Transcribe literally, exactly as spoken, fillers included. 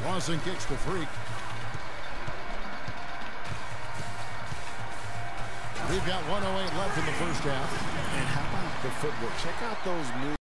Lawson kicks to Freak. We've got one oh eight left in the first half. And how about the footwork? Check out those moves.